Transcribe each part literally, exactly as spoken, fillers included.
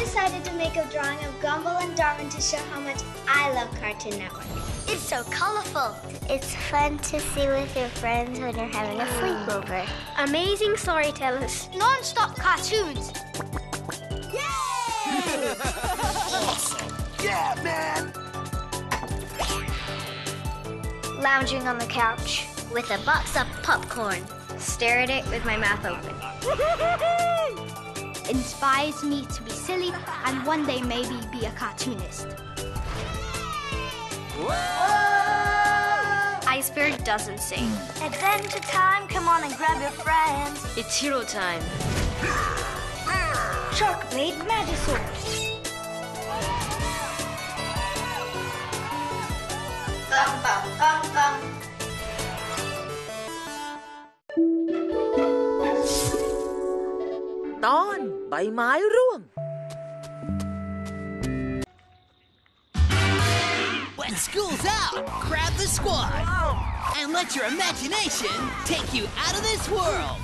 decided to make a drawing of Gumball and Darwin to show how much I love Cartoon Network. It's so colorful. It's fun to see with your friends when you're having a sleepover. Amazing storytellers. Non-stop cartoons. Yay! Awesome! Yeah, man! Lounging on the couch with a box of popcorn. Stare at it with my mouth open. Inspires me to be silly and one day maybe be a cartoonist. Whoa! Iceberg doesn't sing. Adventure time, come on and grab your friends. It's hero time. Shark Blade Magisaurus. Bum, bum, bum, bum. ตอนใบไม้ร่วง When school's out, grab the squad and let your imagination take you out of this world.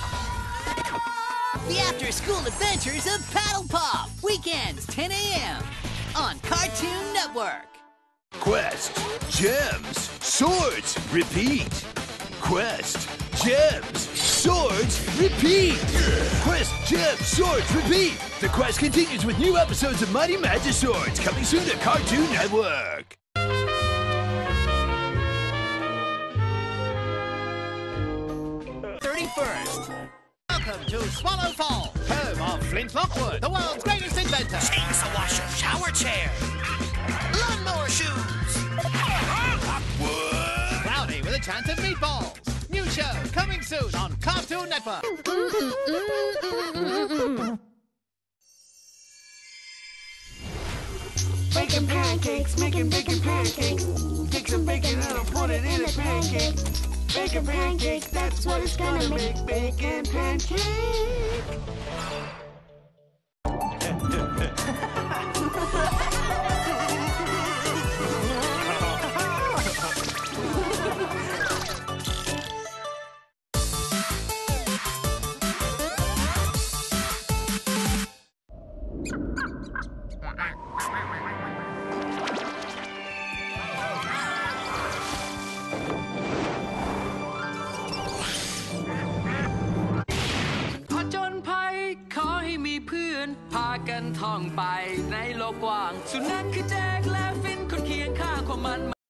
The after-school adventures of Paddle Pop, weekends ten a m on Cartoon Network. Quest, gems, swords, repeat. Quest, gems, swords, repeat. Quest, gems, swords, repeat. The quest continues with new episodes of Mighty Magiswords coming soon to Cartoon Network. thirty-first. Welcome to Swallow Falls, home of Flint Lockwood, the world's greatest inventor. Chainsaw washer, shower chair. Lawnmower shoes. Cloudy with a chance at meatballs. New show coming soon on Cartoon Network. Making pancakes, making bacon pancakes. Take some bacon and I'll put it in a pancake. Bacon pancake, that's what it's gonna make. Bacon pancake. พากันท่องไปในโลกกว้างสุนัขคือแจ็คและฟินคนเคียงข้างของมัน